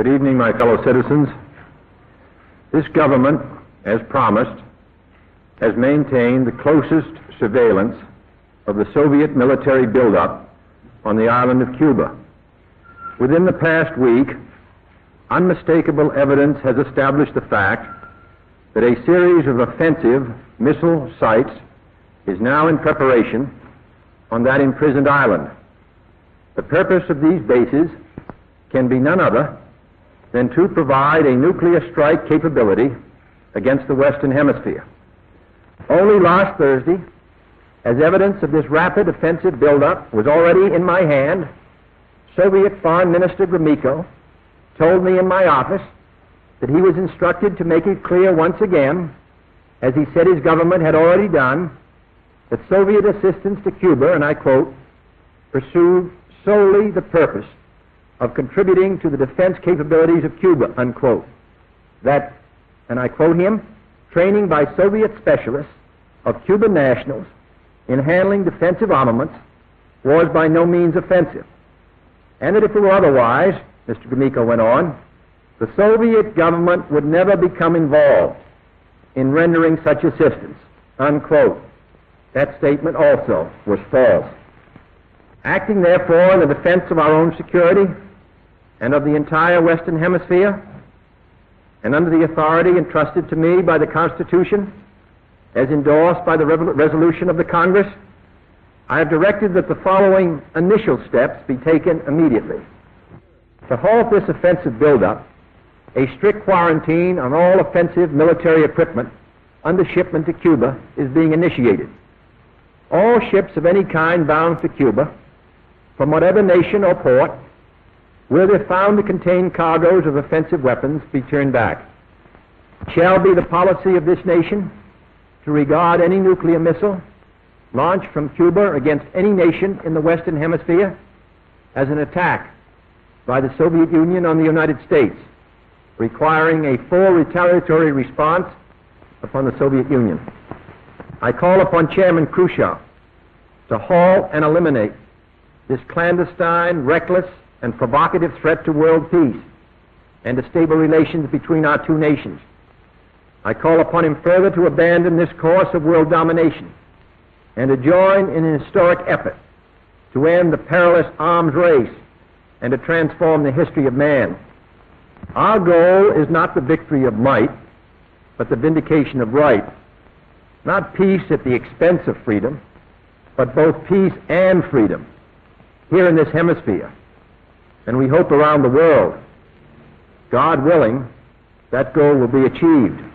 Good evening, my fellow citizens. This government, as promised, has maintained the closest surveillance of the Soviet military buildup on the island of Cuba. Within the past week, unmistakable evidence has established the fact that a series of offensive missile sites is now in preparation on that imprisoned island. The purpose of these bases can be none other than to provide a nuclear strike capability against the Western Hemisphere. Only last Thursday, as evidence of this rapid offensive buildup was already in my hand, Soviet Foreign Minister Gromyko told me in my office that he was instructed to make it clear once again, as he said his government had already done, that Soviet assistance to Cuba, and I quote, pursued solely the purpose of contributing to the defense capabilities of Cuba, unquote. That, and I quote him, training by Soviet specialists of Cuban nationals in handling defensive armaments was by no means offensive. And that if it were otherwise, Mr. Gromyko went on, the Soviet government would never become involved in rendering such assistance, unquote. That statement also was false. Acting, therefore, in the defense of our own security and of the entire Western Hemisphere, and under the authority entrusted to me by the Constitution, as endorsed by the resolution of the Congress, I have directed that the following initial steps be taken immediately. To halt this offensive buildup, a strict quarantine on all offensive military equipment under shipment to Cuba is being initiated. All ships of any kind bound for Cuba, from whatever nation or port, where they're found to contain cargoes of offensive weapons, be turned back. It shall be the policy of this nation to regard any nuclear missile launched from Cuba against any nation in the Western Hemisphere as an attack by the Soviet Union on the United States, requiring a full retaliatory response upon the Soviet Union. I call upon Chairman Khrushchev to halt and eliminate this clandestine, reckless, and provocative threat to world peace and to stable relations between our two nations. I call upon him further to abandon this course of world domination and to join in an historic effort to end the perilous arms race and to transform the history of man. Our goal is not the victory of might, but the vindication of right. Not peace at the expense of freedom, but both peace and freedom here in this hemisphere, and we hope around the world. God willing, that goal will be achieved.